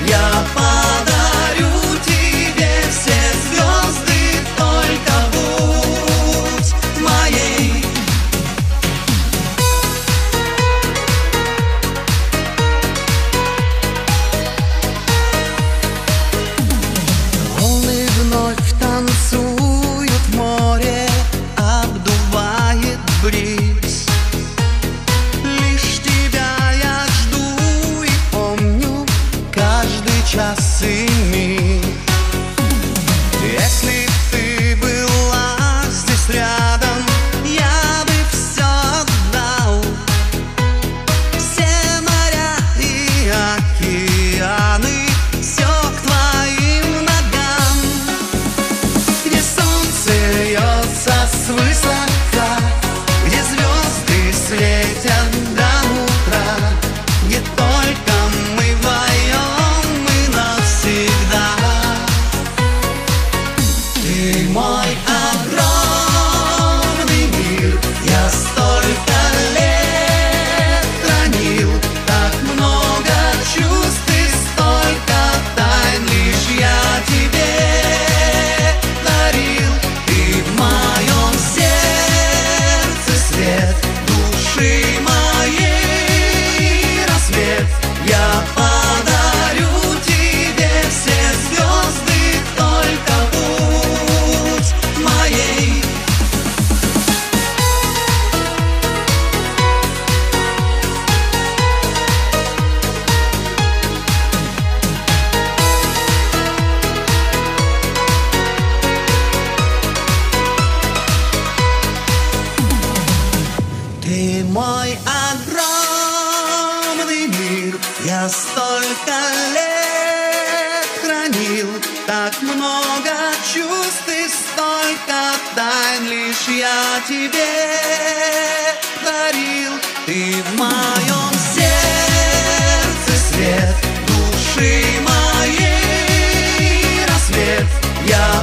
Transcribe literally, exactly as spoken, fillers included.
я подарю тебе все звезды, только будь моей. Волны вновь танцуют в море, обдувает бриз. Лишь тебя я жду и помню каждый час и миг. Если ты была здесь рядом, я бы все отдал. Все моря и океаны, все к твоим ногам. Где солнце льется свысока, где звезды светят до утра, где только мы вдвоем и навсегда. Ты мой огромный мир, я столько лет хранил, так много чувств и столько тайн лишь я тебе дарил. Ты в моем сердце свет души моей, рассвет. Я подарю тебе все звезды, только будь моей. Ты мой огромный мир, я столько лет хранил, так много чувств и столько тайн лишь я тебе дарил. Ты в моем сердце свет души моей, рассвет. Я